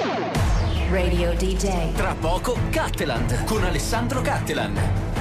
Radio DJ. Tra poco Catteland con Alessandro Cattelan.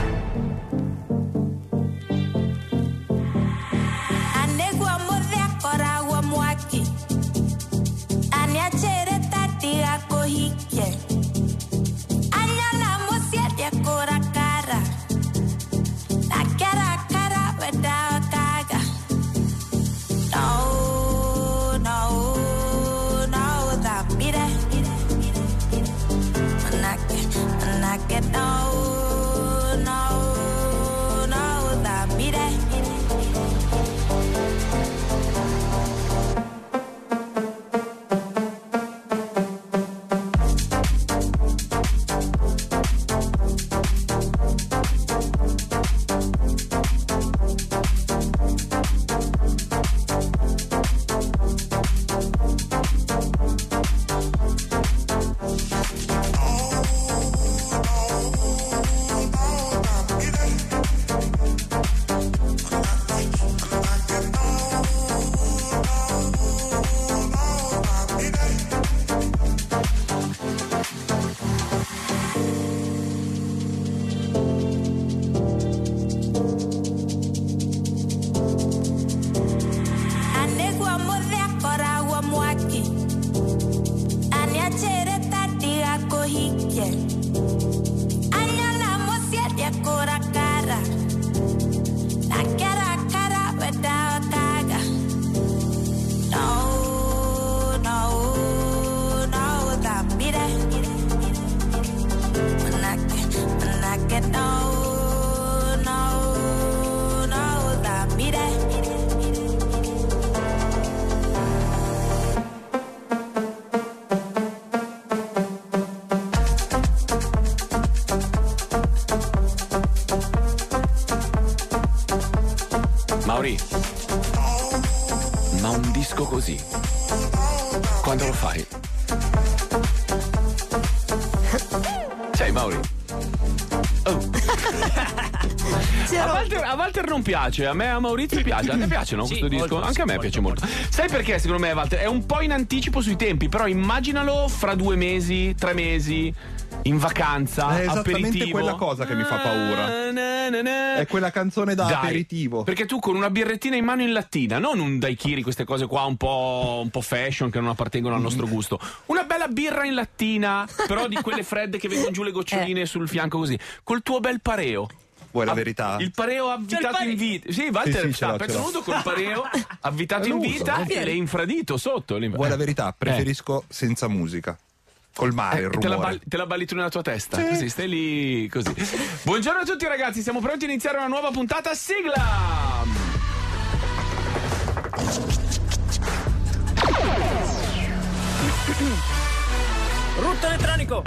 Mauri, ma un disco così, quando lo fai? Sei Mauri? Oh. A Walter non piace, a me a Maurizio piace. A te piace, no? Questo disco? Molto, Anche a me piace molto. Sai perché secondo me Walter è un po' in anticipo sui tempi, però immaginalo fra 2 mesi, 3 mesi. In vacanza, è esattamente aperitivo. quella cosa che mi fa paura. È quella canzone da aperitivo. Perché tu con una birrettina in mano in lattina, non un daiquiri, queste cose qua un po' fashion che non appartengono al nostro gusto. Una bella birra in lattina, però di quelle fredde che vengono giù le goccioline sul fianco così. Col tuo bel pareo. Vuoi la verità? Il pareo avvitato in vita. Sì, Walter Sì, sta pettenuto col pareo avvitato in vita e l'è infradito sotto. Vuoi la verità? Preferisco senza musica. Col mare, il rumore. Te la balli tu nella tua testa. Sì. Così, stai lì così. Buongiorno a tutti ragazzi, siamo pronti a iniziare una nuova puntata. Sigla! Rutto elettronico.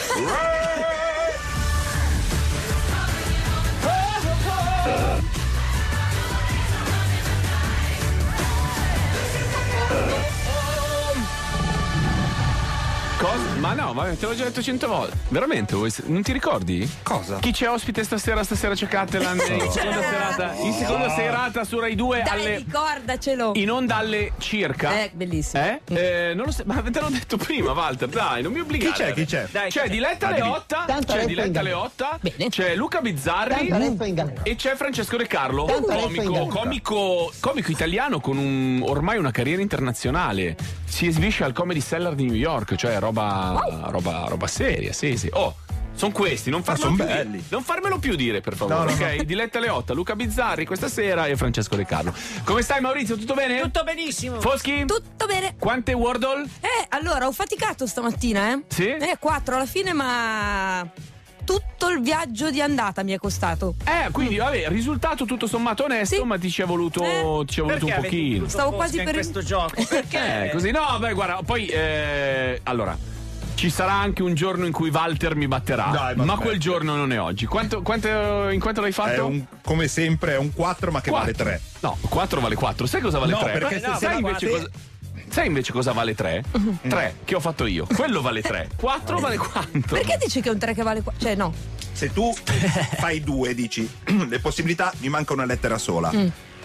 Cosa? Ma no, ma te l'ho già detto 100 volte. Veramente? Non ti ricordi? Cosa? Chi c'è ospite stasera? Stasera c'è Cattelan in seconda serata su Rai 2. Dai, ricordacelo. In onda alle circa. Bellissimo. Non lo so, ma te l'ho detto prima, Walter. Dai, non mi obbligare. Chi c'è? Dai, c'è Diletta Leotta. C'è Diletta Leotta. Bene. C'è Luca Bizzarri. E c'è Francesco De Carlo. Comico italiano con ormai una carriera internazionale. Si esibisce al Comedy Cellar di New York, cioè roba seria, sì. Oh, sono questi, non farmelo più dire, per favore, ok? Diletta Leotta, Luca Bizzarri questa sera e Francesco De Carlo. Come stai Maurizio? Tutto bene? Tutto benissimo. Foschi? Tutto bene. Quante Wordle? Allora, ho faticato stamattina, Sì? 4 alla fine, ma tutto il viaggio di andata mi è costato. Quindi vabbè, risultato tutto sommato onesto, Sì. ma ti ci è voluto un pochino. Stavo quasi per questo gioco. Perché? Così no, beh, guarda, poi allora ci sarà anche un giorno in cui Walter mi batterà. Dai, ma quel giorno non è oggi. In quanto l'hai fatto? Come sempre è un 4 ma che vale 3. No, 4 vale 4. Sai cosa vale 3? Perché Sai invece cosa vale 3? 3 che ho fatto io. Quello vale 3. 4 vale quanto? Perché dici che è un 3 che vale 4? Cioè, no. Se tu fai 2 dici le possibilità, mi manca una lettera sola.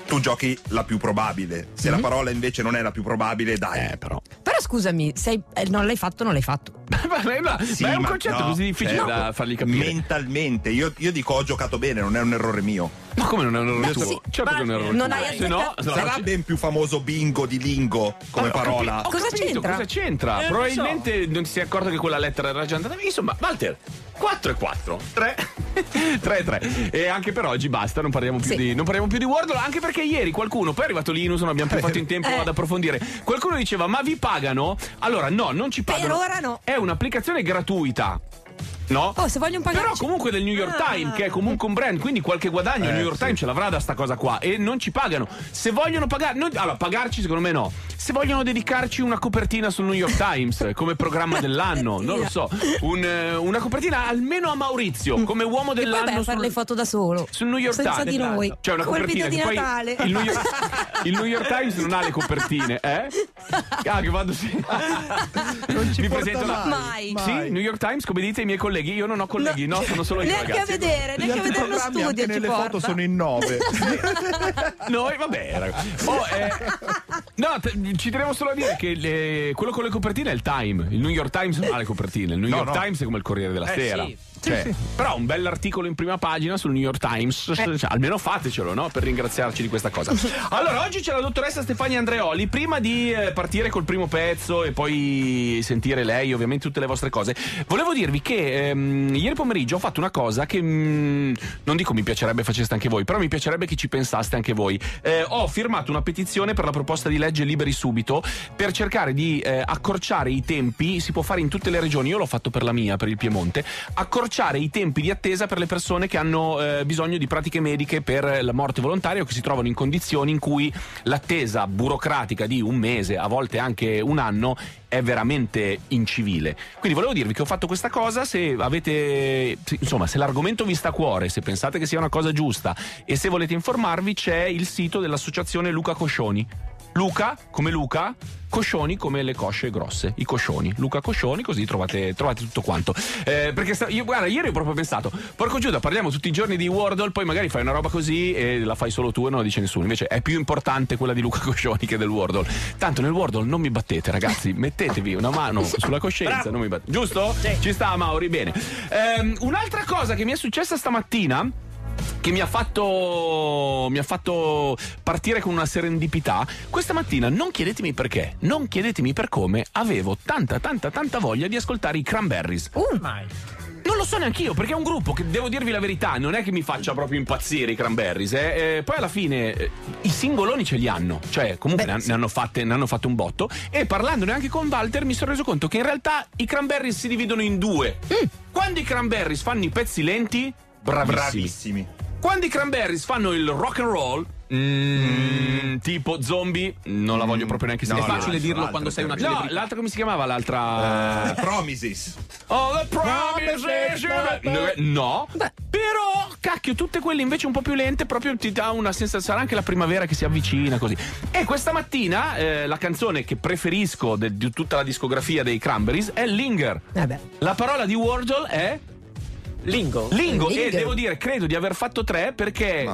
tu giochi la più probabile. Se la parola invece non è la più probabile, dai. Però scusami, non l'hai fatto. Sì, ma è un concetto così difficile da fargli capire. Mentalmente, io dico ho giocato bene, non è un errore mio. Ma come non è un errore tuo? Sì, certo che è un errore non tuo. hai Se no, Sarà ben più famoso bingo di lingo come parola. Cosa c'entra? Cosa c'entra? Probabilmente non ti sei accorto che quella lettera era già andata via. Insomma, Walter, 4 e 4, 3 e 3. E anche per oggi basta, non parliamo più di Wordle, anche perché ieri qualcuno, poi è arrivato Linus, non abbiamo più fatto in tempo ad approfondire. Qualcuno diceva "Ma vi pagano?". Allora no, non ci pagano. Per ora no. È un'applicazione gratuita. No? Se vogliono pagare. Però comunque del New York Times, che è comunque un brand, quindi qualche guadagno il New York Times ce l'avrà da sta cosa qua. E non ci pagano. Se vogliono pagare, allora pagarci secondo me no. Se vogliono dedicarci una copertina sul New York Times come programma dell'anno, non lo so, una copertina almeno a Maurizio come uomo dell'anno. Fare le foto da solo. Sul New York senza Times. di noi. C'è una copertina di che poi Natale. il New York Times non ha le copertine, eh? Che vado Non ci mi porta presento mai. Sì, New York Times, come dite i miei colleghi, io non ho colleghi. No, sono solo io, neanche ragazzi. a vedere lo studio anche ci nelle porta. foto sono in 9. Noi, vabbè, ragazzi. Ci tenevo solo a dire che quello con le copertine è il Time. Il New York Times non ha le copertine. Il New York Times è come il Corriere della Sera. Sì. Però un bell'articolo in prima pagina sul New York Times, almeno fatecelo, no? Per ringraziarci di questa cosa. Allora, oggi c'è la dottoressa Stefania Andreoli. Prima di partire col primo pezzo e poi sentire lei, ovviamente, tutte le vostre cose, volevo dirvi che ieri pomeriggio ho fatto una cosa che non dico mi piacerebbe faceste anche voi, però mi piacerebbe che ci pensaste anche voi. Ho firmato una petizione per la proposta di legge Liberi Subito per cercare di accorciare i tempi. Si può fare in tutte le regioni, io l'ho fatto per la mia, per il Piemonte, accorciare i tempi di attesa per le persone che hanno bisogno di pratiche mediche per la morte volontaria o che si trovano in condizioni in cui l'attesa burocratica di un mese, a volte anche un anno, è veramente incivile. Quindi volevo dirvi che ho fatto questa cosa. Se avete, insomma, se l'argomento vi sta a cuore, se pensate che sia una cosa giusta e se volete informarvi, c'è il sito dell'associazione Luca Coscioni. Luca come Luca, Coscioni come le cosce grosse, i coscioni. Luca Coscioni, così trovate tutto quanto. Perché guarda, ieri ho proprio pensato, porco Giuda, parliamo tutti i giorni di Wordle, poi magari fai una roba così e la fai solo tu e non la dice nessuno. Invece è più importante quella di Luca Coscioni che del Wordle. Tanto nel Wordle non mi battete, ragazzi, mettetevi una mano sulla coscienza. Bravo. Non mi battete. Giusto? Sì. Ci sta, Mauri, bene. Un'altra cosa che mi è successa stamattina, che mi ha fatto partire con una serendipità. Questa mattina, non chiedetemi perché, non chiedetemi per come, avevo tanta voglia di ascoltare i Cranberries. Mai. Non lo so neanche io, perché è un gruppo che, devo dirvi la verità, non è che mi faccia proprio impazzire i Cranberries. Poi alla fine i singoloni ce li hanno, cioè comunque ne hanno fatte un botto. E parlandone anche con Walter mi sono reso conto che in realtà i Cranberries si dividono in due. Quando i Cranberries fanno i pezzi lenti, bravissimi. Quando i Cranberries fanno il rock and roll, tipo Zombie, non la voglio proprio neanche sentire. È facile dirlo quando sei una celebrità. No, l'altra come si chiamava l'altra? Promises. Oh, the promises. No. Però, cacchio, tutte quelle invece un po' più lente, proprio ti dà una sensazione. Sarà anche la primavera che si avvicina così. E questa mattina la canzone che preferisco di tutta la discografia dei Cranberries è Linger. La parola di Wordle è Lingo. E devo dire, credo di aver fatto 3 perché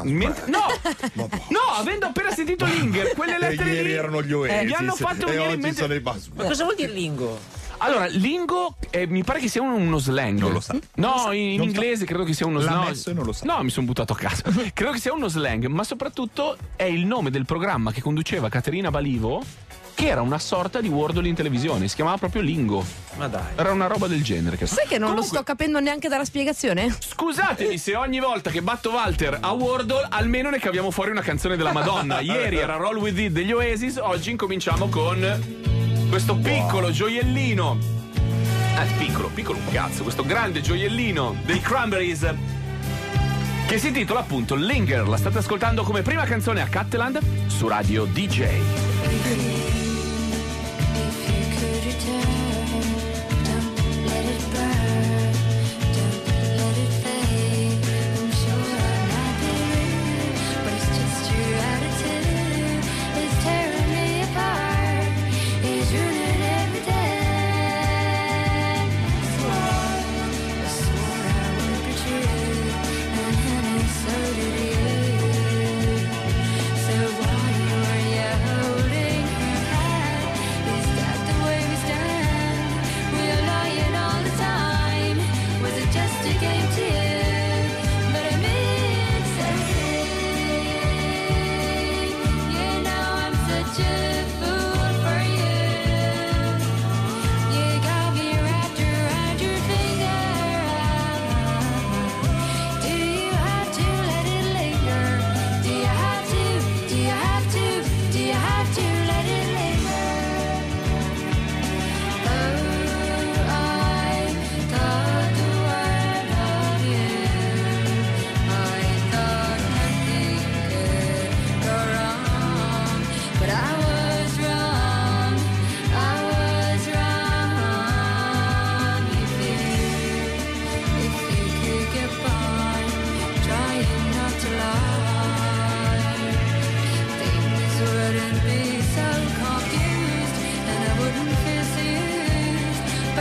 avendo appena sentito Linger, quelle lettere ieri lì erano gli Oasis mi hanno fatto e venire in oggi mente. sono i Buzz. Ma cosa vuol dire lingo? Allora, lingo mi pare che sia uno slang. Non lo sa. No, in inglese credo che sia uno L'ha slang. messo e non lo sa. No, mi sono buttato a caso. Credo che sia uno slang, ma soprattutto è il nome del programma che conduceva Caterina Balivo, che era una sorta di Wordle in televisione, si chiamava proprio Lingo. Ma dai. Era una roba del genere. Sai che non Comunque, lo sto capendo neanche dalla spiegazione? Scusatemi se ogni volta che batto Walter a Wordle almeno ne caviamo fuori una canzone della Madonna. Ieri era Roll With It degli Oasis, oggi incominciamo con questo piccolo gioiellino. Piccolo un cazzo, questo grande gioiellino dei Cranberries, che si intitola appunto Linger. La state ascoltando come prima canzone a Catteland su Radio DJ. So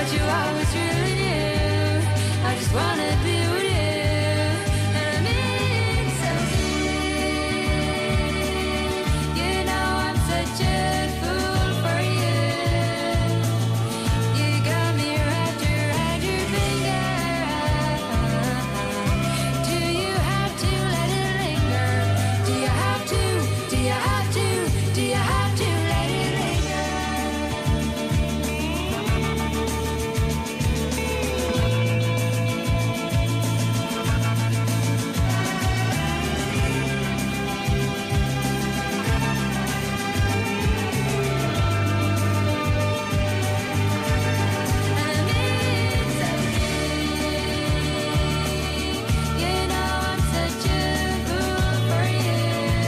you always really knew. I just wanna be with you. And I mean so deep. You know I'm such a fool for you. You got me wrapped around your finger. Do you have to let it linger? Do you have to? Do you have to? Do you have to let it linger? And I mean so deep. You know I'm such a fool for you.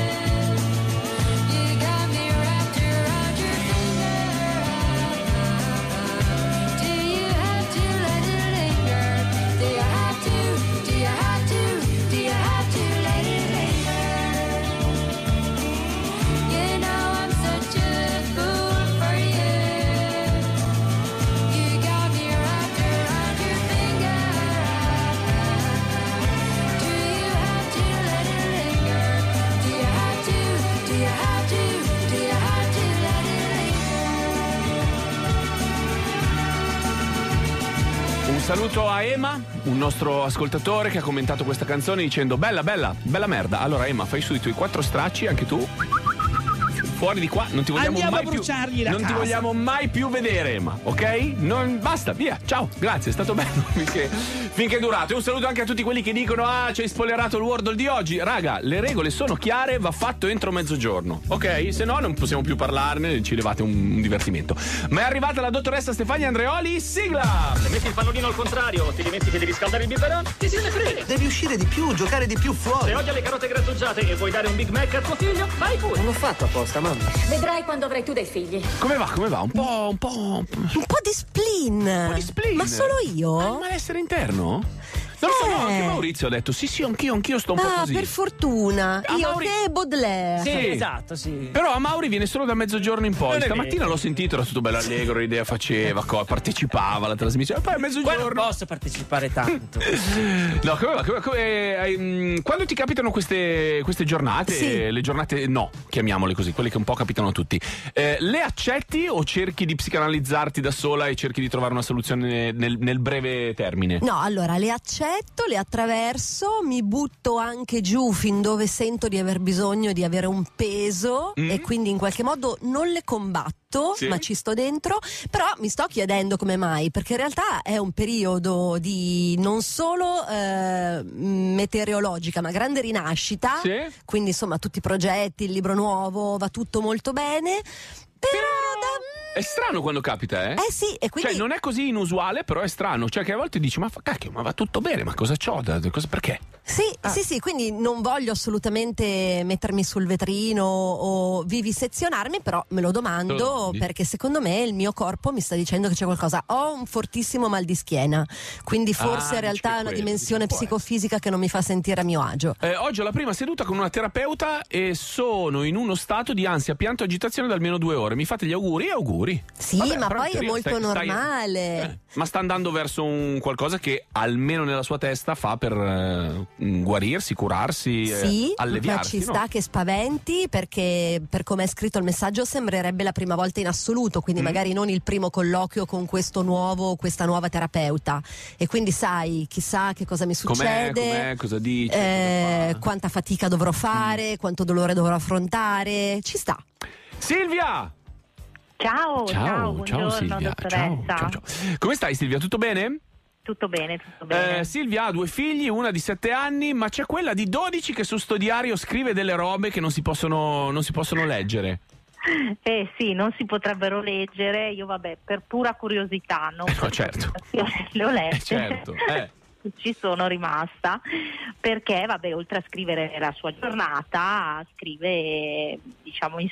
You got me wrapped around your finger. Do you have to let it linger? Do you have to? Do you have to? Do you have to let it linger? You know I'm such a fool for you. You got me wrapped around your finger. Do you have to let it linger? Do you have to? Do you have to? Do you have to let it linger? Un saluto a Ema, un nostro ascoltatore che ha commentato questa canzone dicendo bella merda. Allora Ema, fai su i tuoi 4 stracci anche tu. Fuori di qua, non ti vogliamo Andiamo mai a bruciargli più. la Non ti casa. vogliamo mai più vedere, Ema, ok? Basta, via. Ciao, grazie, è stato bello finché è durato. E un saluto anche a tutti quelli che dicono ci hai spoilerato il Wordle di oggi. Raga, le regole sono chiare, va fatto entro mezzogiorno, ok? Se no non possiamo più parlarne, ci levate un divertimento. Ma è arrivata la dottoressa Stefania Andreoli, sigla! Se metti il pannolino al contrario, ti dimentichi di riscaldare il biberon, ti se ne frega. Devi uscire di più, giocare di più fuori. Se odia le carote grattugiate e vuoi dare un Big Mac a tuo figlio, vai pure. Non l'ho fatto apposta, mamma. Vedrai quando avrai tu dei figli. Come va? Un po'. Un po' di spleen. Ma solo io? Malessere interno? Non lo so, no, anche Maurizio ha detto sì, anch'io sto un po' così. Per fortuna. A Io Mauri- te e Baudelaire. Sì, esatto, sì. Però a Mauri viene solo da mezzogiorno in poi. Non è Stamattina vero. l'ho sentito, era tutto bello allegro, l'idea faceva, partecipava alla trasmissione. Poi a Qua non mezzogiorno. posso partecipare tanto. No, quando ti capitano queste giornate, Sì. le giornate no, chiamiamole così, quelle che un po' capitano a tutti, le accetti o cerchi di psicanalizzarti da sola e cerchi di trovare una soluzione nel breve termine? No, allora le accetto, le attraverso, mi butto anche giù fin dove sento di aver bisogno di avere un peso e quindi in qualche modo non le combatto, Sì. ma ci sto dentro. Però mi sto chiedendo come mai, perché in realtà è un periodo di non solo meteorologica, ma grande rinascita. Sì. Quindi insomma tutti i progetti, il libro nuovo, va tutto molto bene. Però È strano quando capita, eh? sì, e quindi Cioè, non è così inusuale, però è strano. Cioè, che a volte dici, ma cacchio, ma va tutto bene, ma cosa c'ho? Perché? Sì, sì, quindi non voglio assolutamente mettermi sul vetrino o vivisezionarmi, però me lo domando perché secondo me il mio corpo mi sta dicendo che c'è qualcosa. Ho un fortissimo mal di schiena, quindi forse in realtà è una dimensione psicofisica che non mi fa sentire a mio agio. Oggi ho la prima seduta con una terapeuta e sono in uno stato di ansia, pianto e agitazione da almeno 2 ore. Mi fate gli auguri? Auguri. Sì, Vabbè, ma però in poi è teoria molto normale. ma sta andando verso un qualcosa che almeno nella sua testa fa per guarirsi, curarsi, Sì, alleviarsi. ma ci sta che spaventi, perché per come è scritto il messaggio sembrerebbe la prima volta in assoluto, quindi magari non il primo colloquio con questa nuova terapeuta, e quindi sai, chissà che cosa mi succede, Com'è, cosa dice, cosa fa. quanta fatica dovrò fare, quanto dolore dovrò affrontare. Ci sta. Silvia! Ciao, buongiorno Silvia. dottoressa. Ciao. Come stai Silvia? Tutto bene? Tutto bene, tutto bene. Silvia ha 2 figli, una di 7 anni, ma c'è quella di 12 che su sto diario scrive delle robe che non si possono leggere. Sì, non si potrebbero leggere. Io per pura curiosità, non per certo. le ho lette. Certo. Ci sono rimasta perché oltre a scrivere la sua giornata scrive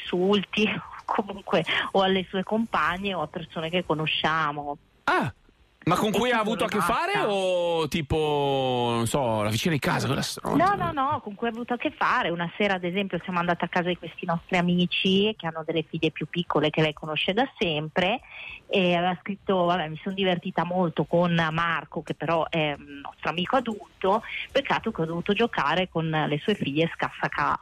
insulti comunque o alle sue compagne o a persone che conosciamo. Ma con cui ha avuto a che fare o tipo, non so, la vicina di casa? No, con cui ha avuto a che fare. Una sera, ad esempio, siamo andati a casa di questi nostri amici che hanno delle figlie più piccole che lei conosce da sempre, e aveva scritto, mi sono divertita molto con Marco, che però è un nostro amico adulto, peccato che ho dovuto giocare con le sue figlie scassacà.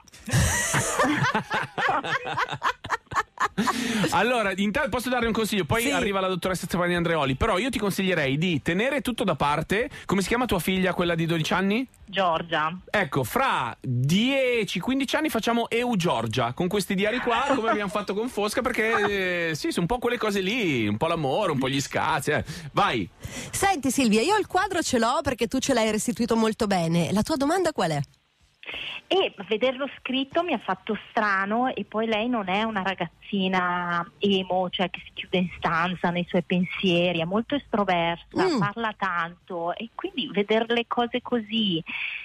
Allora, intanto posso dare un consiglio, poi arriva la dottoressa Stefania Andreoli, però io ti consiglierei di tenere tutto da parte. Come si chiama tua figlia, quella di 12 anni? Giorgia. Ecco, fra 10-15 anni facciamo EU Giorgia, con questi diari qua, come abbiamo fatto con Fosca, perché sì, sono un po' quelle cose lì, un po' l'amore, un po' gli scazzi. Vai. Senti Silvia, io il quadro ce l'ho perché tu ce l'hai restituito molto bene. La tua domanda qual è? E vederlo scritto mi ha fatto strano, e poi lei non è una ragazzina emo, cioè che si chiude in stanza nei suoi pensieri, è molto estroversa, parla tanto, e quindi vedere le cose così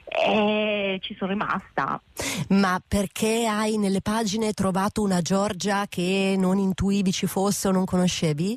ci sono rimasta. Ma perché hai nelle pagine trovato una Giorgia che non intuivi ci fosse o non conoscevi?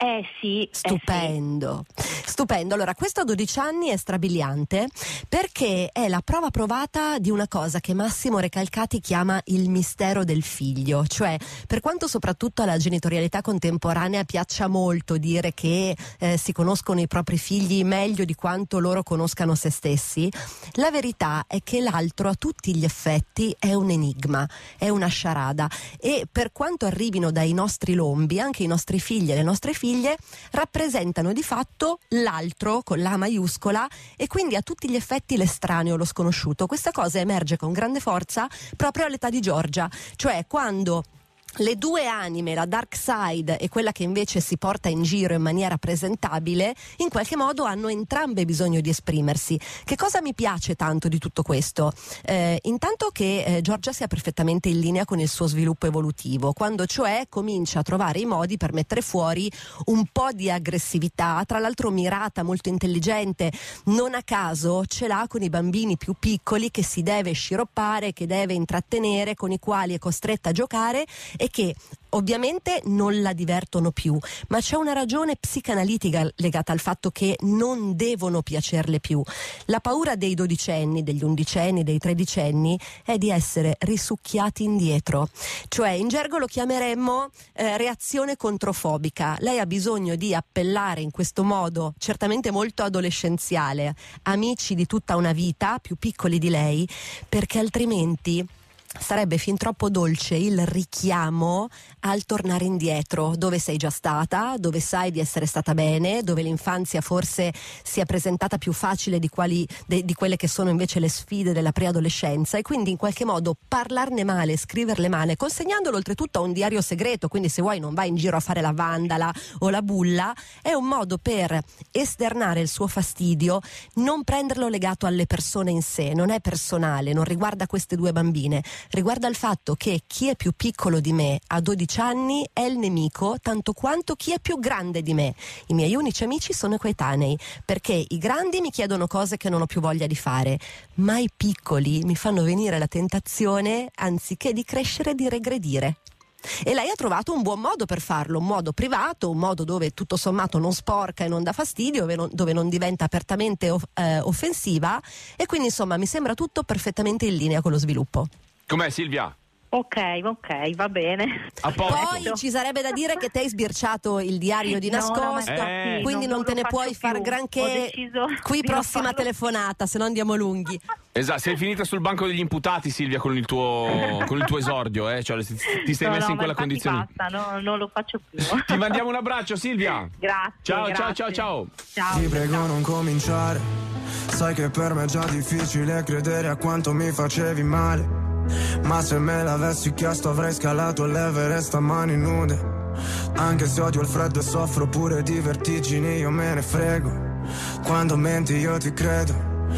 Sì. Stupendo. Allora, questo a 12 anni è strabiliante perché è la prova provata di una cosa che Massimo Recalcati chiama il mistero del figlio. Cioè, per quanto soprattutto alla genitorialità contemporanea piaccia molto dire che si conoscono i propri figli meglio di quanto loro conoscano se stessi, la verità è che l'altro a tutti gli effetti è un enigma, è una sciarada, e per quanto arrivino dai nostri lombi, anche i nostri figli e le nostre figlie rappresentano di fatto l'altro con la maiuscola, e quindi a tutti gli effetti l'estraneo, lo sconosciuto. Questa cosa emerge con grande forza proprio all'età di Giorgia, cioè quando le due anime, la dark side e quella che invece si porta in giro in maniera presentabile, in qualche modo hanno entrambe bisogno di esprimersi. Che cosa mi piace tanto di tutto questo? Intanto che Giorgia sia perfettamente in linea con il suo sviluppo evolutivo, quando cioè comincia a trovare i modi per mettere fuori un po' di aggressività, tra l'altro mirata, molto intelligente. Non a caso ce l'ha con i bambini più piccoli che si deve sciroppare, che deve intrattenere, con i quali è costretta a giocare e che ovviamente non la divertono più, ma c'è una ragione psicanalitica legata al fatto che non devono piacerle più. La paura dei dodicenni, degli undicenni, dei tredicenni è di essere risucchiati indietro, cioè in gergo lo chiameremmo reazione controfobica. Lei ha bisogno di appellare in questo modo, certamente molto adolescenziale, amici di tutta una vita più piccoli di lei, perché altrimenti sarebbe fin troppo dolce il richiamo al tornare indietro, dove sei già stata, dove sai di essere stata bene, dove l'infanzia forse si è presentata più facile di quelle che sono invece le sfide della preadolescenza, e quindi in qualche modo parlarne male, scriverle male, consegnandolo oltretutto a un diario segreto, quindi se vuoi non vai in giro a fare la vandala o la bulla, è un modo per esternare il suo fastidio, non prenderlo legato alle persone in sé, non è personale, non riguarda queste due bambine, riguarda il fatto che chi è più piccolo di me a 12 anni è il nemico tanto quanto chi è più grande di me. I miei unici amici sono i coetanei, perché i grandi mi chiedono cose che non ho più voglia di fare, ma i piccoli mi fanno venire la tentazione, anziché di crescere, di regredire. E lei ha trovato un buon modo per farlo, un modo privato, un modo dove tutto sommato non sporca e non dà fastidio, dove non diventa apertamente offensiva, e quindi insomma mi sembra tutto perfettamente in linea con lo sviluppo. Com'è Silvia? Ok, va bene. Poi ci sarebbe da dire che te hai sbirciato il diario di nascosto, quindi non te ne puoi far granché qui prossima telefonata, se no andiamo lunghi. Esatto, sei finita sul banco degli imputati Silvia con il tuo esordio, cioè ti sei messa in quella condizione. Basta, non lo faccio più. Ti mandiamo un abbraccio Silvia. Grazie. Ciao. Ti prego non cominciare, sai che per me è già difficile credere a quanto mi facevi male. Ma se me l'avessi chiesto avrei scalato l'Everest a mani nude. Anche se odio il freddo e soffro pure di vertigini, io me ne frego. Quando menti io ti credo.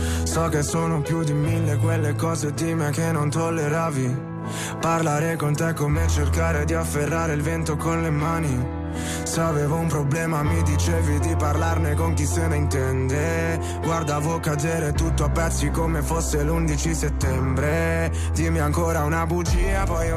So che sono più di 1000 quelle cose di me che non tolleravi. Parlare con te è come cercare di afferrare il vento con le mani. Se avevo un problema mi dicevi di parlarne con chi se ne intende. Guardavo cadere tutto a pezzi come fosse l'11 settembre. Dimmi ancora una bugia, poi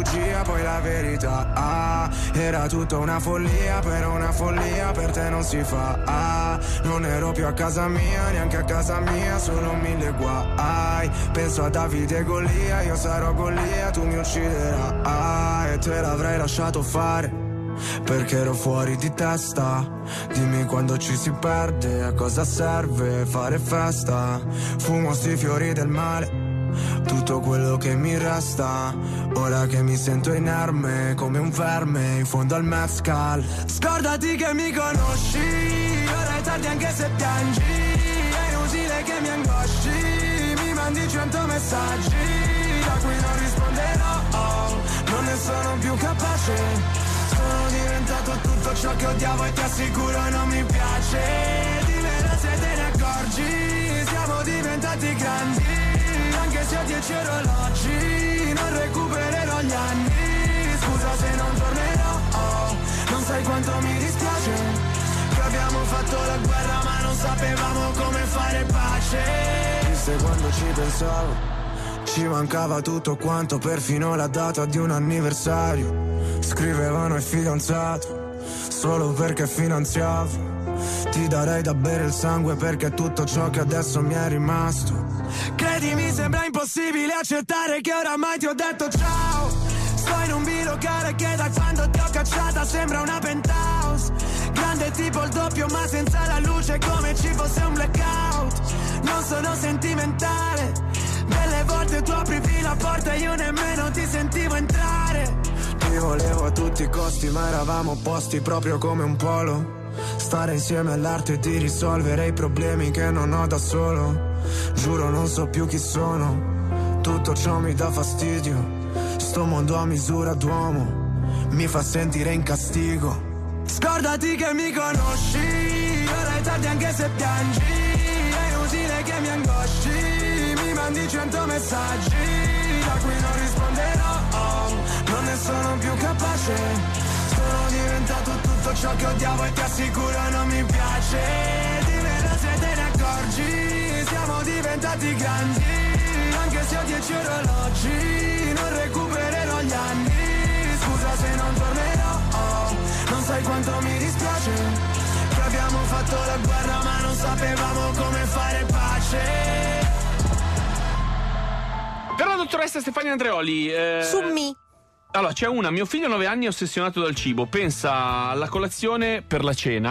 la verità. Era tutta una follia, però una follia per te non si fa. Non ero più a casa mia, neanche a casa mia, solo 1000 guai. Penso a Davide e Golia, io sarò Golia, tu mi ucciderai. E te l'avrei lasciato fare, perché ero fuori di testa. Dimmi quando ci si perde, a cosa serve fare festa. Fumo sti fiori del male, tutto quello che mi resta. Ora che mi sento inerme, come un verme in fondo al mezcal. Scordati che mi conosci, ora è tardi anche se piangi. È inutile che mi angosci, mi mandi 100 messaggi da cui non risponderò, non ne sono più capace. Sono diventato tutto ciò che odiavo e ti assicuro non mi piace. Dimmelo se te ne accorgi, siamo diventati grandi. Anche se ho 10 orologi, non recupererò gli anni. Scusa se non tornerò, non sai quanto mi dispiace che abbiamo fatto la guerra ma non sapevamo come fare pace. Viste quando ci pensavo, ci mancava tutto quanto, perfino la data di un anniversario. Scrivevano il fidanzato solo perché finanziavo. Ti darei da bere il sangue perché è tutto ciò che adesso mi è rimasto. Credimi, sembra impossibile accettare che oramai ti ho detto ciao. Sto in un bilocale che da quando ti ho cacciata sembra una penthouse. Grande tipo il doppio ma senza la luce, come ci fosse un blackout. Non sono sentimentale, delle volte tu aprivi la porta e io nemmeno ti sentivo entrare. Ti volevo a tutti i costi ma eravamo opposti proprio come un polo. Stare insieme all'arte di risolvere i problemi che non ho da solo. Giuro non so più chi sono, tutto ciò mi dà fastidio. Sto mondo a misura d'uomo mi fa sentire in castigo. Scordati che mi conosci, ora è tardi anche se piangi. È inutile che mi angosci, mi mandi 100 messaggi da cui non risponderò, non ne sono più capace. Sono diventato tutto ciò che odiavo e ti assicuro non mi piace. Dimmelo se te ne accorgi, siamo diventati grandi. Anche se ho 10 orologi, non recupererò gli anni. Scusa se non tornerò, non sai quanto mi dispiace che abbiamo fatto la guerra ma non sapevamo come fare pace. Per la dottoressa Stefania Andreoli, Summi. Allora, c'è mio figlio 9 anni è ossessionato dal cibo, pensa alla colazione per la cena,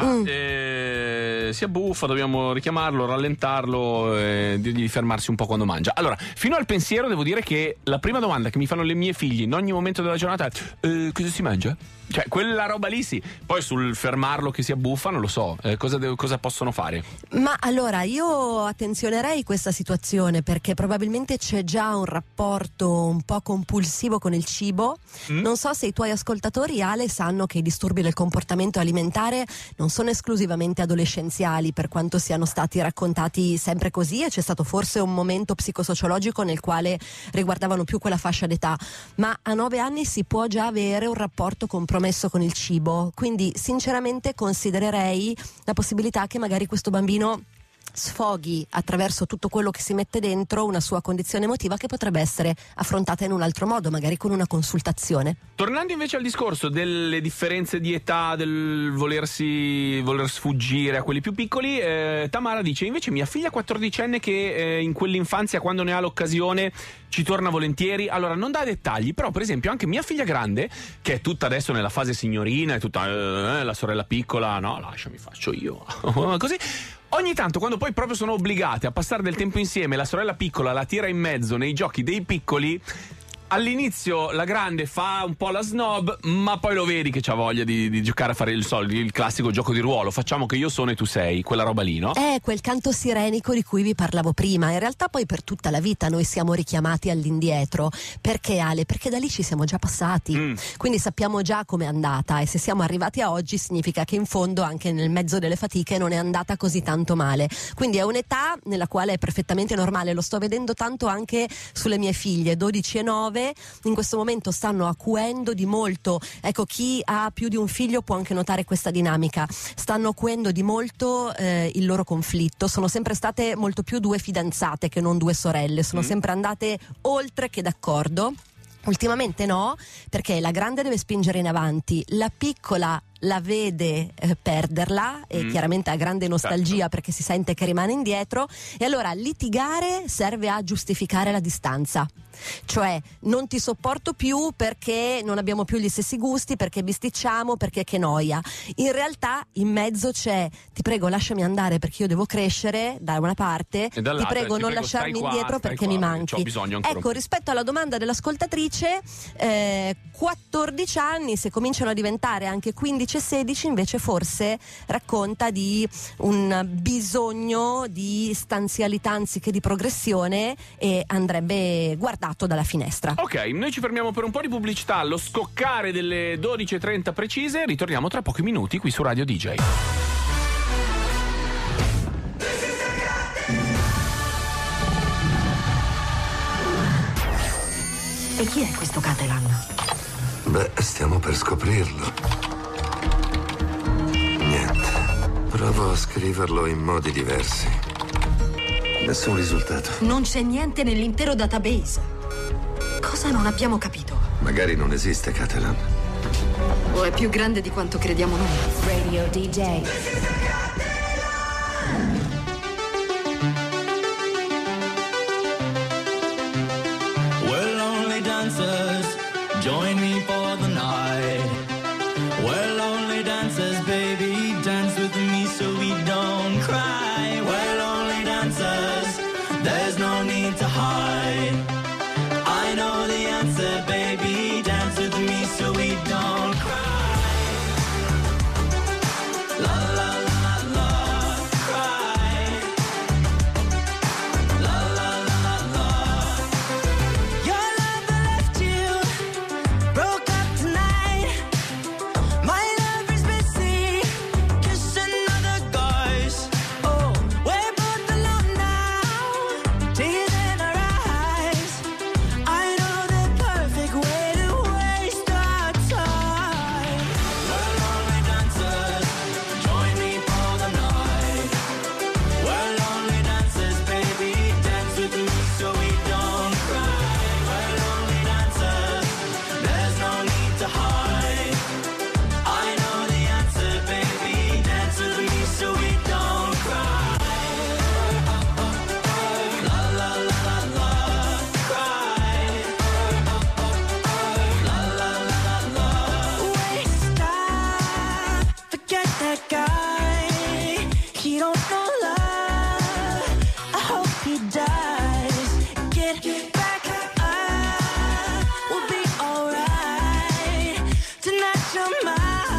si abbuffa, dobbiamo richiamarlo, rallentarlo, dirgli di fermarsi un po' quando mangia. Allora, fino al pensiero devo dire che la prima domanda che mi fanno le mie figlie in ogni momento della giornata è cosa si mangia? Cioè, quella roba lì sì. Poi sul fermarlo che si abbuffa non lo so, cosa possono fare? Ma allora, io attenzionerei questa situazione perché probabilmente c'è già un rapporto un po' compulsivo con il cibo. Non so se i tuoi ascoltatori, Ale, sanno che i disturbi del comportamento alimentare non sono esclusivamente adolescenziali, per quanto siano stati raccontati sempre così, e c'è stato forse un momento psicosociologico nel quale riguardavano più quella fascia d'età, ma a 9 anni si può già avere un rapporto compromesso con il cibo, quindi sinceramente considererei la possibilità che magari questo bambino sfoghi attraverso tutto quello che si mette dentro una sua condizione emotiva che potrebbe essere affrontata in un altro modo, magari con una consultazione. Tornando invece al discorso delle differenze di età, del voler sfuggire a quelli più piccoli, Tamara dice invece mia figlia 14enne che in quell'infanzia quando ne ha l'occasione ci torna volentieri. Allora non dà dettagli, però per esempio anche mia figlia grande, che è tutta adesso nella fase signorina, è tutta la sorella piccola, no lasciami faccio io così. Ogni tanto, quando poi proprio sono obbligate a passare del tempo insieme, la sorella piccola la tira in mezzo nei giochi dei piccoli. All'inizio la grande fa un po' la snob, ma poi lo vedi che c'ha voglia di giocare a fare il classico gioco di ruolo. Facciamo che io sono e tu sei, quella roba lì, no? Quel canto sirenico di cui vi parlavo prima. In realtà poi per tutta la vita noi siamo richiamati all'indietro. Perché, Ale? Perché da lì ci siamo già passati. Quindi sappiamo già com'è andata, e se siamo arrivati a oggi significa che in fondo anche nel mezzo delle fatiche non è andata così tanto male. Quindi è un'età nella quale è perfettamente normale. Lo sto vedendo tanto anche sulle mie figlie, 12 e 9. nuove in questo momento stanno acuendo di molto. Ecco, chi ha più di un figlio può anche notare questa dinamica. Stanno acuendo di molto il loro conflitto. Sono sempre state molto più due fidanzate che non due sorelle. Sono sempre andate oltre che d'accordo. Ultimamente no, perché la grande deve spingere in avanti, la piccola la vede perderla e chiaramente ha grande nostalgia perché si sente che rimane indietro, e allora litigare serve a giustificare la distanza. Cioè, non ti sopporto più perché non abbiamo più gli stessi gusti, perché bisticciamo, perché che noia. In realtà in mezzo c'è: ti prego lasciami andare perché io devo crescere da una parte, ti prego non lasciarmi indietro perché mi manchi. Ecco, rispetto alla domanda dell'ascoltatrice, 14 anni, se cominciano a diventare anche 15 e 16, invece forse racconta di un bisogno di stanzialità anziché di progressione, e andrebbe guardato dalla finestra. Ok, noi ci fermiamo per un po' di pubblicità allo scoccare delle 12:30 precise. Ritorniamo tra pochi minuti qui su Radio DJ. E chi è questo Catalan? Beh, stiamo per scoprirlo. Niente. Provo a scriverlo in modi diversi. Nessun risultato. Non c'è niente nell'intero database. Cosa non abbiamo capito? Magari non esiste Catalan. O è più grande di quanto crediamo noi? Radio DJ. Well, only dancers, join me for the night. Well, only dancers, baby, dance with me so we don't cry. Well, only dancers, there's no need to hide. I know the answer, baby, dance with me so we don't cry. La la la la, cry. La la la la. Your lover left you, broke up tonight. My lover's busy kissing other guys. Oh, we're both alone now, tears in our eyes. I know the perfect way to waste our time. Well, only dancers, join me for the night. Well, only dancers, baby, dance with me so we don't cry. Well, only dancers, there's no need to hide. I know the answer, baby, dance with me so we don't cry. La la la la la, cry. La la la la la. Waste time, forget that guy. He don't know love. I hope he dies. Get back up, we'll be alright. Tonight you're mine.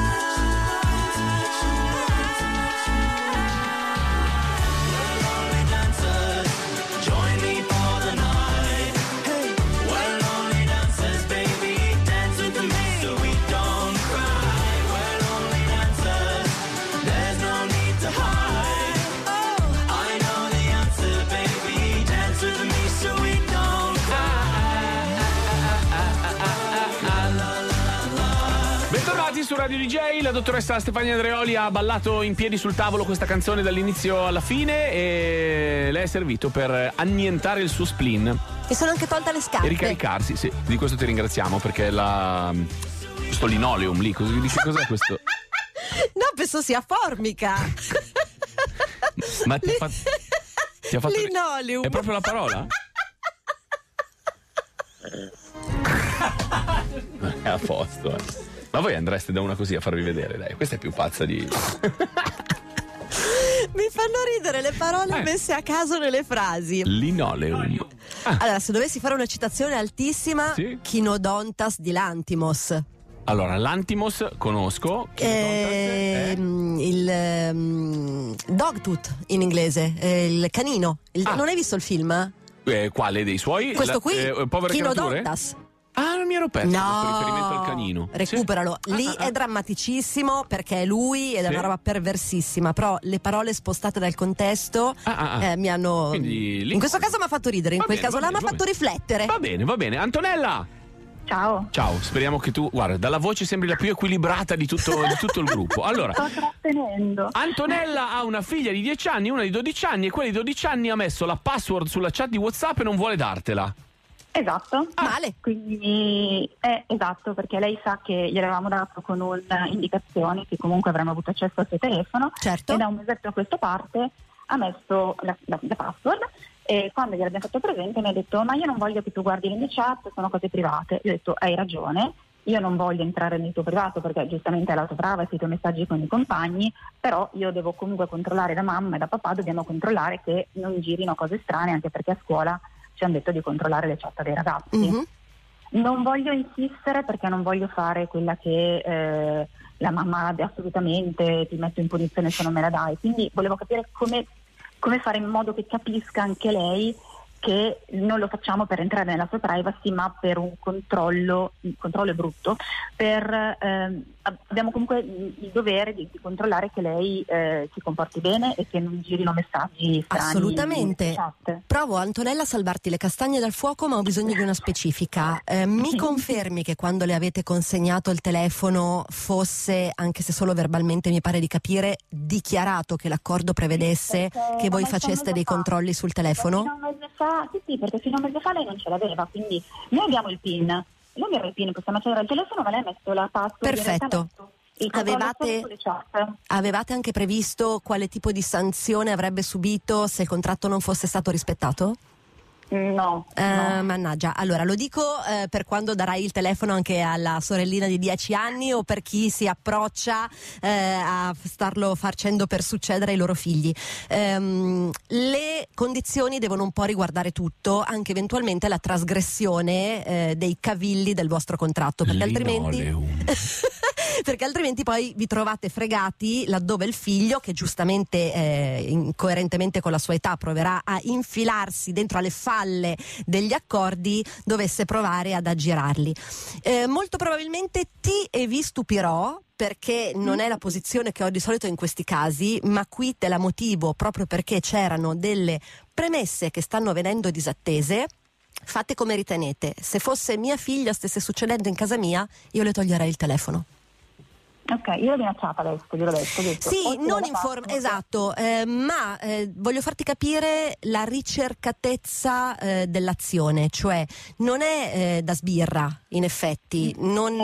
Well, only dancers, join me for the night. Hey, well, only dancers, baby, dance with me so we don't cry. Well, only dancers, there's no need to hide. Oh, I know the answer, baby, dance with me so we don't cry. La la la la. Bentornati su Radio DJ. La dottoressa Stefania Andreoli ha ballato in piedi sul tavolo questa canzone dall'inizio alla fine, e lei è servito per annientare il suo spleen E sono anche tolta le scarpe. e ricaricarsi. Sì, di questo ti ringraziamo, perché questo linoleum lì, dici cos'è questo? No, penso sia formica. Ma ti ha fatto Linoleum. È proprio la parola? È a posto. Ma voi andreste da una così a farvi vedere, dai. Questa è più pazza di... Mi fanno ridere le parole messe a caso nelle frasi. Linoleum. Allora, se dovessi fare una citazione altissima, Sì. Chinodontas di Lantimos. Allora, l'Antimos conosco. Il Dogtooth in inglese, il canino. Non hai visto il film? Quale dei suoi? Questo qui, Povere creature? Chinodontas. Ah, non mi ero perso questo riferimento al canino. Recuperalo. Lì è drammaticissimo perché è lui ed è una roba perversissima, però le parole spostate dal contesto mi hanno... Quindi, in questo caso mi ha fatto ridere, in quel caso là mi ha fatto riflettere. Va bene. Antonella! Ciao. Ciao, speriamo che tu, guarda, dalla voce sembri la più equilibrata di tutto il gruppo. Allora, Sto trattenendo. Antonella ha una figlia di 10 anni, una di 12 anni, e quella di 12 anni ha messo la password sulla chat di WhatsApp e non vuole dartela. Esatto. Male. Quindi esatto, perché lei sa che gli avevamo dato con un'indicazione che comunque avremmo avuto accesso al suo telefono. Certo. E da un mesetto a questa parte ha messo la password. E quando gliel'abbiamo fatto presente mi ha detto: ma io non voglio che tu guardi le mie chat, sono cose private. Io ho detto: hai ragione, io non voglio entrare nel tuo privato perché giustamente è la tua privacy, i tuoi messaggi con i compagni, però io devo comunque controllare, da mamma e da papà dobbiamo controllare che non girino cose strane, anche perché a scuola ci hanno detto di controllare le chat dei ragazzi. Mm-hmm. Non voglio insistere perché non voglio fare quella che la mamma assolutamente ti metto in punizione se non me la dai, quindi volevo capire come fare in modo che capisca anche lei che non lo facciamo per entrare nella sua privacy, ma per un controllo è brutto, abbiamo comunque il dovere di controllare che lei si comporti bene e che non girino messaggi strani. Assolutamente. Provo, Antonella, a salvarti le castagne dal fuoco, ma ho bisogno di una specifica. Mi confermi che quando le avete consegnato il telefono fosse, anche se solo verbalmente mi pare di capire, dichiarato che l'accordo prevedesse che voi faceste dei controlli sul telefono? Sì, perché fino a un mese fa lei non ce l'aveva, quindi noi abbiamo il PIN. Noi abbiamo il PIN, possiamo accedere al telefono, ma lei ha messo la password. Perfetto. Avevate anche previsto quale tipo di sanzione avrebbe subito se il contratto non fosse stato rispettato? No. Mannaggia, allora lo dico per quando darai il telefono anche alla sorellina di 10 anni o per chi si approccia a starlo facendo per succedere ai loro figli. Le condizioni devono un po' riguardare tutto, anche eventualmente la trasgressione dei cavilli del vostro contratto, perché altrimenti poi vi trovate fregati laddove il figlio, che giustamente coerentemente con la sua età proverà a infilarsi dentro alle falle degli accordi, dovesse provare ad aggirarli. Molto probabilmente ti e vi stupirò, perché non è la posizione che ho di solito in questi casi, ma qui te la motivo proprio perché c'erano delle premesse che stanno venendo disattese. Fate come ritenete. Se fosse mia figlia stesse succedendo in casa mia, io le toglierei il telefono. Ok, io l'ho minacciata adesso, gliel'ho detto. Sì, non esatto, ma voglio farti capire la ricercatezza dell'azione, cioè non è da sbirra, in effetti, non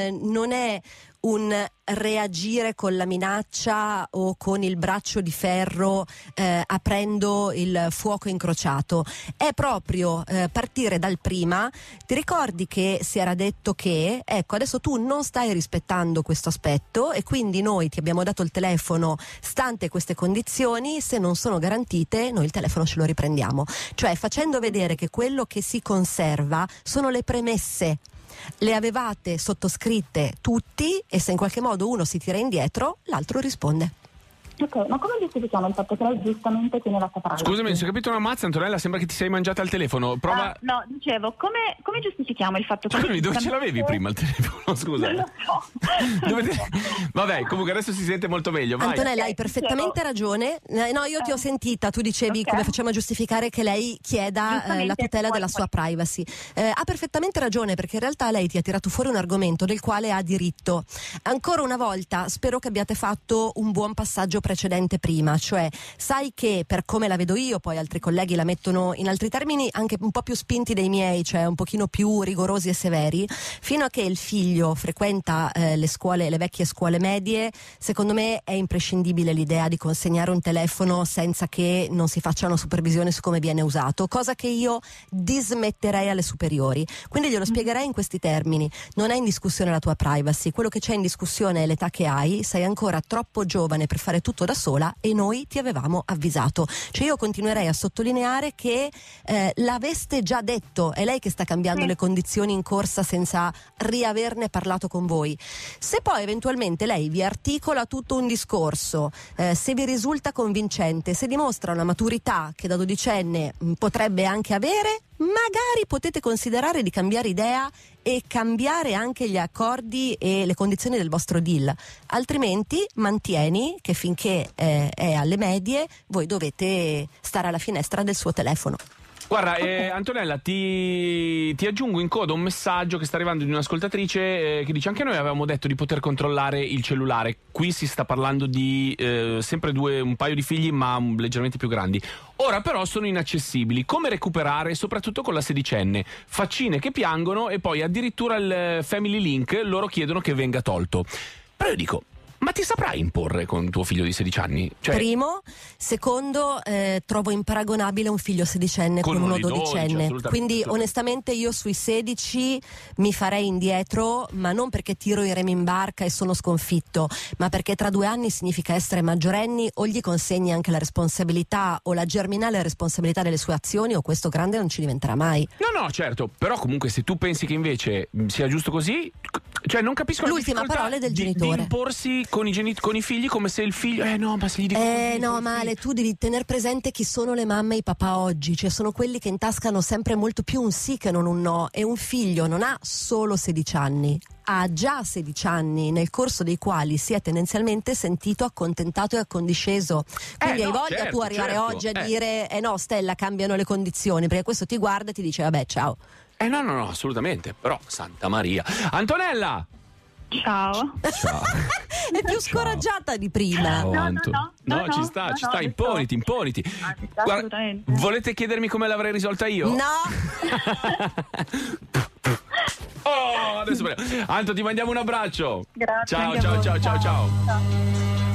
è un reagire con la minaccia o con il braccio di ferro aprendo il fuoco incrociato, è proprio partire dal prima. Ti ricordi che si era detto che adesso tu non stai rispettando questo aspetto e quindi noi ti abbiamo dato il telefono stante queste condizioni, se non sono garantite noi il telefono ce lo riprendiamo, cioè facendo vedere che quello che si conserva sono le premesse. Le avevate sottoscritte tutti e se in qualche modo uno si tira indietro, l'altro risponde. Ok, ma come giustifichiamo il fatto che lei giustamente tiene la sua? Scusami, se ho capito una mazza, Antonella, sembra che ti sei mangiata al telefono. Prova. No, dicevo, come giustifichiamo il fatto che... Scusami, dove ce l'avevi prima il telefono? Scusa. Non lo so. Vabbè, comunque adesso si sente molto meglio. Vai. Antonella, hai perfettamente ragione. No, io ti ho sentita, tu dicevi come facciamo a giustificare che lei chieda la tutela della sua privacy. Ha perfettamente ragione, perché in realtà lei ti ha tirato fuori un argomento del quale ha diritto. Ancora una volta, spero che abbiate fatto un buon passaggio precedente prima, cioè sai che per come la vedo io, poi altri colleghi la mettono in altri termini anche un po' più spinti dei miei, cioè un pochino più rigorosi e severi, fino a che il figlio frequenta le vecchie scuole medie, secondo me è imprescindibile l'idea di consegnare un telefono senza che non si faccia una supervisione su come viene usato, cosa che io dismetterei alle superiori. Quindi glielo spiegherei in questi termini: non è in discussione la tua privacy, quello che c'è in discussione è l'età che hai, sei ancora troppo giovane per fare tutto da sola e noi ti avevamo avvisato. Cioè io continuerei a sottolineare che l'aveste già detto, è lei che sta cambiando le condizioni in corsa senza riaverne parlato con voi. Se poi eventualmente lei vi articola tutto un discorso, se vi risulta convincente, se dimostra una maturità che da dodicenne potrebbe anche avere, magari potete considerare di cambiare idea e cambiare anche gli accordi e le condizioni del vostro deal. Altrimenti mantieni che finché è alle medie voi dovete stare alla finestra del suo telefono. Guarda, Antonella, ti aggiungo in coda un messaggio che sta arrivando di un'ascoltatrice che dice: anche noi avevamo detto di poter controllare il cellulare. Qui si sta parlando di sempre un paio di figli, ma leggermente più grandi. Ora però sono inaccessibili. Come recuperare, soprattutto con la sedicenne? Faccine che piangono e poi addirittura il Family Link loro chiedono che venga tolto. Però io dico, ma ti saprai imporre con tuo figlio di 16 anni? Cioè, primo. Secondo, trovo imparagonabile un figlio sedicenne con uno dodicenne. Quindi onestamente io sui 16 mi farei indietro, ma non perché tiro i remi in barca e sono sconfitto, ma perché tra 2 anni significa essere maggiorenni, o gli consegni anche la responsabilità o la germinale responsabilità delle sue azioni, o questo grande non ci diventerà mai. No, certo, però comunque se tu pensi che invece sia giusto così, cioè non capisco l'ultima parola del genitore. Di imporsi con i figli come se il figlio ma se gli dico no, Male, tu devi tener presente chi sono le mamme e i papà oggi, cioè sono quelli che intascano sempre molto più un sì che non un no, e un figlio non ha solo 16 anni, ha già 16 anni nel corso dei quali si è tendenzialmente sentito accontentato e accondisceso, quindi hai voglia tu arrivare oggi a dire no Stella, cambiano le condizioni, perché questo ti guarda e ti dice vabbè ciao. No, assolutamente, però Santa Maria. Antonella! Ciao. È più scoraggiata di prima. No, ci sta, imponiti. Guarda, volete chiedermi come l'avrei risolta io? No. Adesso Anto, ti mandiamo un abbraccio. Grazie. Ciao.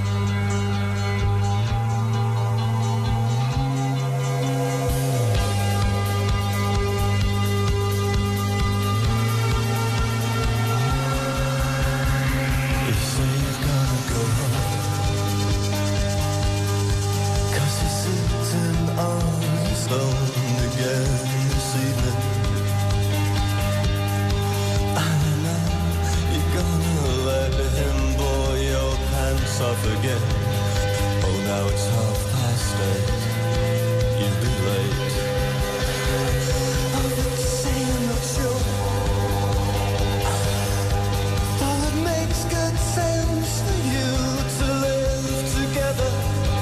Off again. Oh, now it's 8:30. You'll be late. I'm saying not sure. Though it makes good sense for you to live together.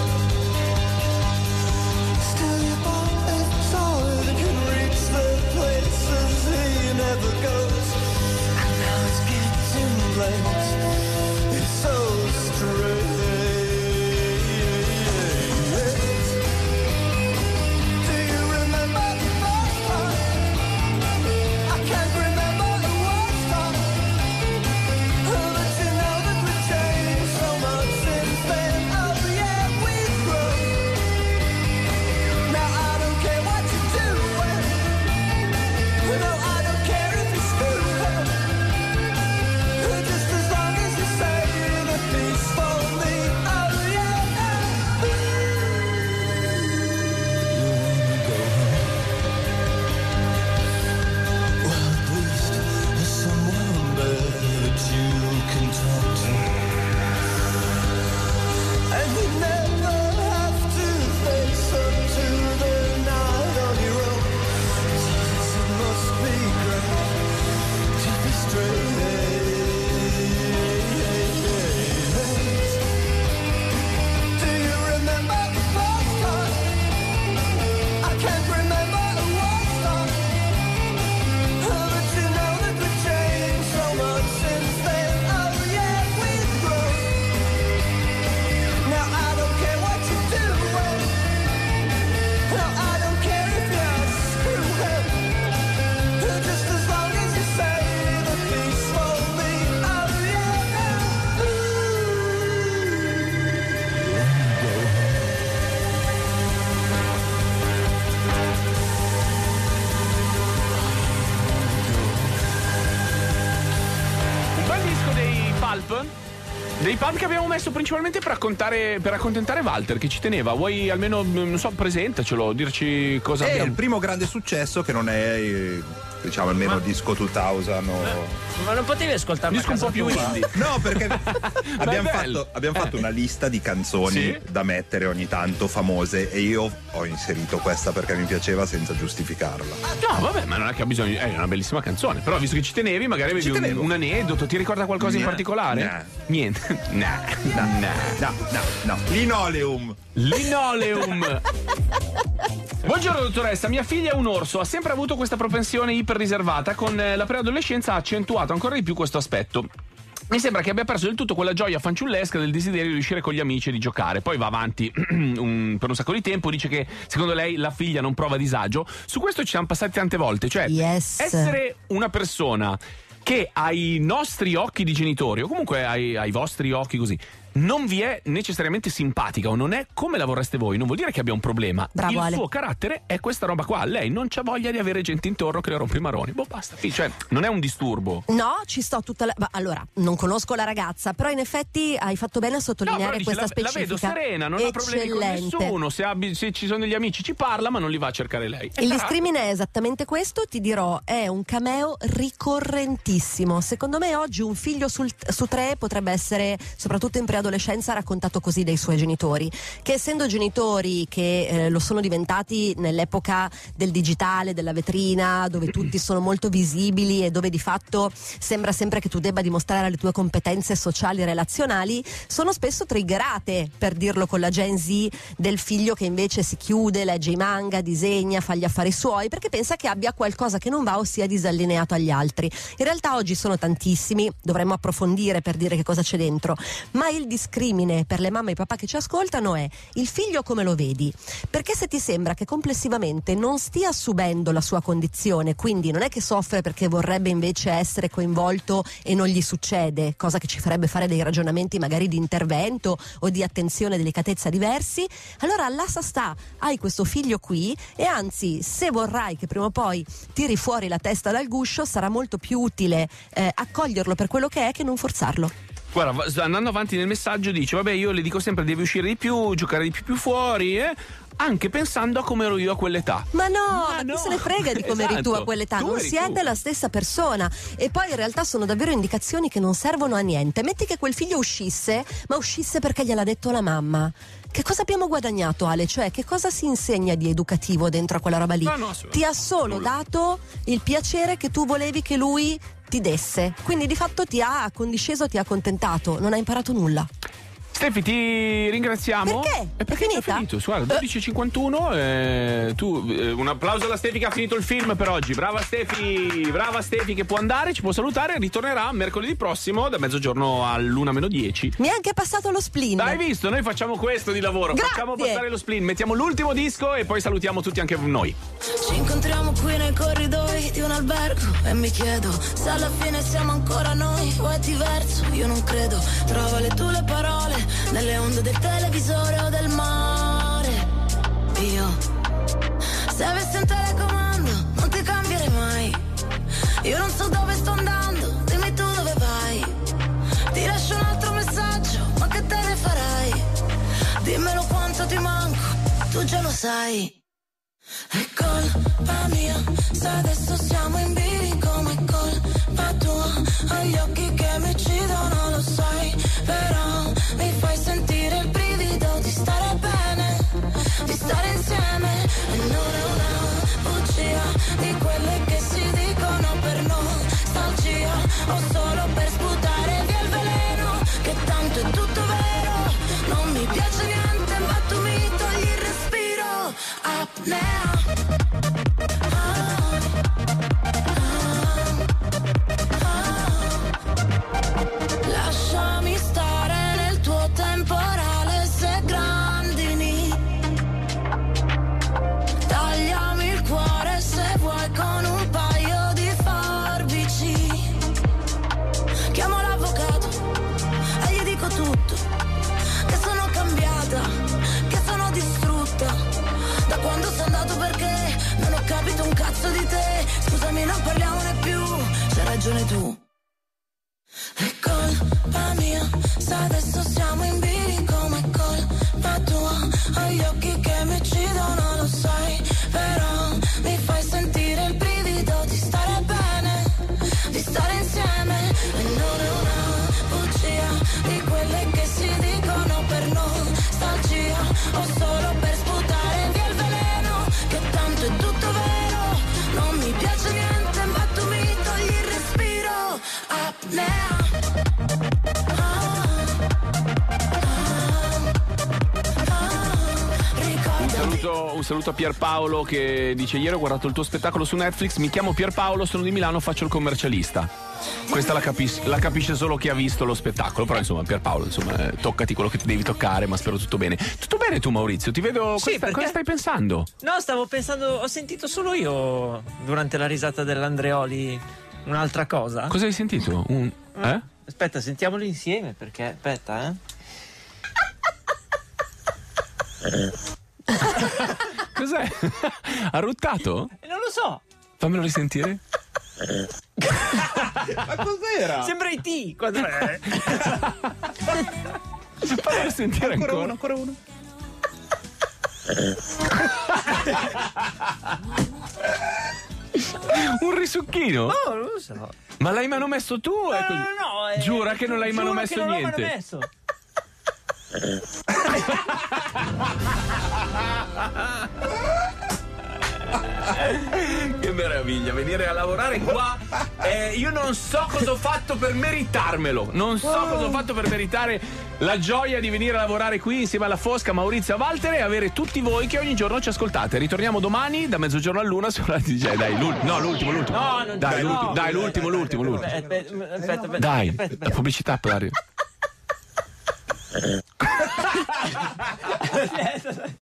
Still your boy is tall and can reach the places he never goes. And now it's getting late. It's so strange. Dei pub che abbiamo messo principalmente per accontentare Walter, che ci teneva. Vuoi almeno, non so, presentacelo, dirci cosa abbiamo? Il primo grande successo, che non è diciamo almeno disco 2000 Ma non potevi ascoltare disco un po' più indie? No, perché abbiamo fatto una lista di canzoni da mettere ogni tanto famose e io ho inserito questa perché mi piaceva senza giustificarla. No, vabbè, ma non è che ha bisogno, è una bellissima canzone, però visto che ci tenevi, magari avevi un aneddoto, ti ricorda qualcosa in particolare? Niente. No. Linoleum. Buongiorno dottoressa, mia figlia è un orso, ha sempre avuto questa propensione iper riservata, con la preadolescenza ha accentuato ancora di più questo aspetto. Mi sembra che abbia perso del tutto quella gioia fanciullesca del desiderio di uscire con gli amici e di giocare. Poi va avanti per un sacco di tempo, dice che secondo lei la figlia non prova disagio. Su questo ci siamo passati tante volte, cioè essere una persona che ai nostri occhi di genitori, o comunque ai vostri occhi così, non vi è necessariamente simpatica o non è come la vorreste voi, non vuol dire che abbia un problema. Bravo, il suo carattere è questa roba qua. Lei non c'ha voglia di avere gente intorno che le rompe i maroni. Basta, cioè non è un disturbo. No, ci sto tutta la... Allora, non conosco la ragazza, però in effetti hai fatto bene a sottolineare questa specifica. La vedo serena, non ha problemi con nessuno. Se ci sono degli amici ci parla, ma non li va a cercare lei. Il discrimine è esattamente questo, ti dirò, è un cameo ricorrentissimo. Secondo me oggi un figlio su 3 potrebbe essere, soprattutto in preadolescenza, raccontato così dai suoi genitori, che essendo genitori che lo sono diventati nell'epoca del digitale, della vetrina, dove tutti sono molto visibili e dove di fatto sembra sempre che tu debba dimostrare le tue competenze sociali e relazionali, sono spesso triggerate, per dirlo con la Gen Z, del figlio che invece si chiude, legge i manga, disegna, fa gli affari suoi, perché pensa che abbia qualcosa che non va o sia disallineato agli altri. In realtà oggi sono tantissimi, dovremmo approfondire per dire che cosa c'è dentro, ma il discrimine per le mamme e i papà che ci ascoltano è: il figlio come lo vedi? Perché se ti sembra che complessivamente non stia subendo la sua condizione, quindi non è che soffre perché vorrebbe invece essere coinvolto e non gli succede, cosa che ci farebbe fare dei ragionamenti magari di intervento o di attenzione e delicatezza diversi, allora l'assa sta, hai questo figlio qui e anzi, se vorrai che prima o poi tiri fuori la testa dal guscio, sarà molto più utile accoglierlo per quello che è che non forzarlo. Guarda, andando avanti nel messaggio dice: vabbè, io le dico sempre devi uscire di più, giocare di più fuori, anche pensando a come ero io a quell'età. Ma chi se ne frega di come eri tu a quell'età? Non siete la stessa persona. E poi in realtà sono davvero indicazioni che non servono a niente. Metti che quel figlio uscisse, ma uscisse perché gliel'ha detto la mamma. Che cosa abbiamo guadagnato, Ale? Cioè, che cosa si insegna di educativo dentro a quella roba lì? Ti ha solo dato il piacere che tu volevi che lui ti desse. Quindi di fatto ti ha accondisceso, ti ha accontentato. Non ha imparato nulla. Stefi, ti ringraziamo. Perché? Perché è finito? Guarda, 12:51. Un applauso alla Stefi che ha finito il film per oggi. Brava Stefi che può andare, ci può salutare. Ritornerà mercoledì prossimo da mezzogiorno all'1:10. Mi ha anche passato lo spleen. Hai visto? Noi facciamo questo di lavoro. Grazie. Facciamo passare lo spleen. Mettiamo l'ultimo disco e poi salutiamo tutti anche noi. Ci incontriamo qui nei corridoi di un albergo e mi chiedo se alla fine siamo ancora noi o è diverso. Io non credo. Trova le parole nelle onde del televisore o del mare. Io, se avessi un telecomando, non ti cambierei mai. Io non so dove sto andando, dimmi tu dove vai. Ti lascio un altro messaggio, ma che te ne farai? Dimmelo quanto ti manco, tu già lo sai. È colpa mia, se adesso siamo in bilico, ma è colpa tua. Ho gli occhi che mi uccidono, lo sai, però mi fai sentire il brivido di stare bene, di stare insieme. E non è una bugia di quelle che si dicono per nostalgia, o solo per sputare via il veleno, che tanto è tutto vero. Non mi piace niente, ma tu mi togli il respiro. Apnea. Lasciami stare nel tuo temporale se grandini. Tagliami il cuore se vuoi con un paio di forbici. Chiamo l'avvocato e gli dico tutto, che sono cambiata, che sono distrutta da quando sei andato, perché non ho capito un cazzo di te. Scusami, non parliamone più, c'hai ragione tu. È colpa mia, se adesso siamo in bilico, ma è colpa tua. Ho gli occhi che mi uccidono, lo sai, però mi fai sentire il brivido di stare Un saluto a Pierpaolo che dice: ieri ho guardato il tuo spettacolo su Netflix, mi chiamo Pierpaolo, sono di Milano, faccio il commercialista. Questa la capisce solo chi ha visto lo spettacolo, però insomma Pierpaolo, toccati quello che ti devi toccare, ma spero tutto bene. Tutto bene tu Maurizio? Ti vedo, cosa stai pensando? No, stavo pensando, ho sentito solo io durante la risata dell'Andreoli un'altra cosa. Cosa hai sentito? Aspetta, sentiamolo insieme perché, aspetta, Cos'è? Ha ruttato? Non lo so. Fammelo risentire. Ma cos'era? Sembra IT quando Fammelo sentire ancora uno. Un risucchino? No, non lo so. Ma l'hai manomesso tu? No, giura che non l'hai manomesso niente? Manomesso. Che meraviglia venire a lavorare qua. Io non so cosa ho fatto per meritarmelo. Non so cosa ho fatto per meritare la gioia di venire a lavorare qui insieme alla Fosca, Maurizio, Walter e avere tutti voi che ogni giorno ci ascoltate. Ritorniamo domani da mezzogiorno all'una su Radio DJ. Dai, l'ultimo. No, non Dai, l'ultimo. Aspetta. Dai, la pubblicità per Dario.